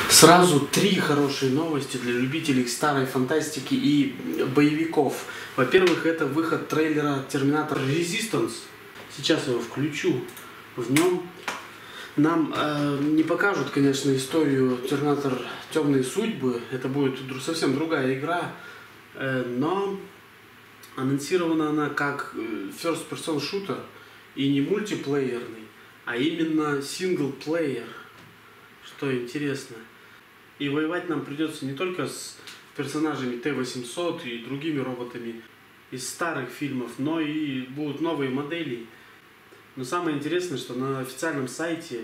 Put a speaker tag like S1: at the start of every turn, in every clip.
S1: Сразу три хорошие новости для любителей старой фантастики и боевиков. Во-первых, это выход трейлера Terminator Resistance. Сейчас я его включу. В нем нам не покажут, конечно, историю Terminator Темные судьбы. Это будет совсем другая игра. Но анонсирована она как first person shooter и не мультиплеерный, а именно синглплеер. Что интересно. И воевать нам придется не только с персонажами Т-800 и другими роботами из старых фильмов, но и будут новые модели. Но самое интересное, что на официальном сайте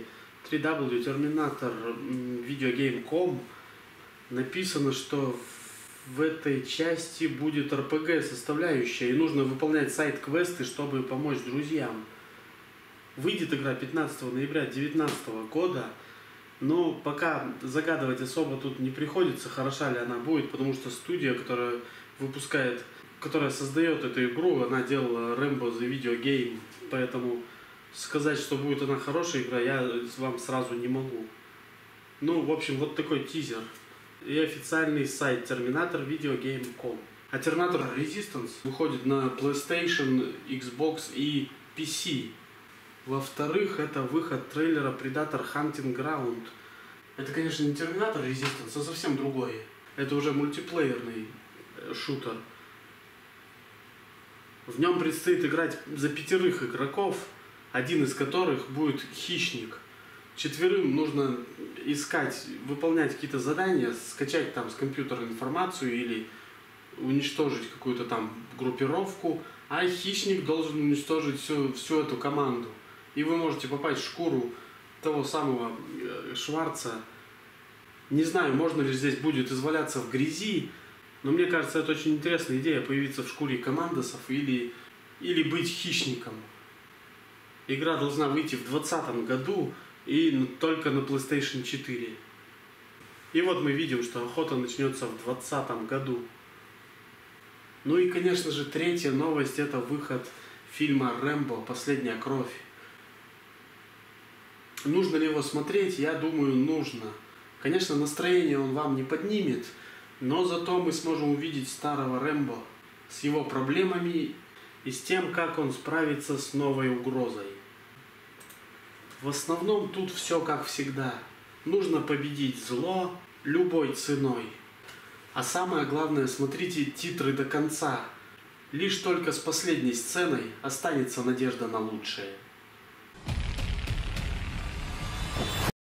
S1: www.terminatorvideogame.com написано, что в этой части будет RPG составляющая, и нужно выполнять сайт-квесты, чтобы помочь друзьям. Выйдет игра 15 ноября 2019 года. Но пока загадывать особо тут не приходится, хороша ли она будет, потому что студия, которая создает эту игру, она делала Rambo The Video Game, поэтому сказать, что будет она хорошая игра, я вам сразу не могу. Ну, в общем, вот такой тизер. И официальный сайт terminatorvideogame.com. А Terminator Resistance выходит на PlayStation, Xbox и PC. Во-вторых, это выход трейлера Predator Hunting Ground. Это, конечно, не Terminator Resistance, а совсем другое. Это уже мультиплеерный шутер. В нем предстоит играть за 5 игроков, один из которых будет хищник. 4 нужно искать, выполнять какие-то задания, скачать там с компьютера информацию или уничтожить какую-то там группировку, а хищник должен уничтожить всю эту команду. И вы можете попасть в шкуру того самого Шварца. Не знаю, можно ли здесь будет изваляться в грязи, но мне кажется, это очень интересная идея, появиться в шкуре командосов или быть хищником. Игра должна выйти в 2020 году и только на PlayStation 4. И вот мы видим, что охота начнется в 2020 году. Ну и, конечно же, третья новость — это выход фильма «Рэмбо. Последняя кровь». Нужно ли его смотреть? Я думаю, нужно. Конечно, настроение он вам не поднимет, но зато мы сможем увидеть старого Рэмбо с его проблемами и с тем, как он справится с новой угрозой. В основном тут все как всегда. Нужно победить зло любой ценой. А самое главное, смотрите титры до конца. Лишь только с последней сценой останется надежда на лучшее.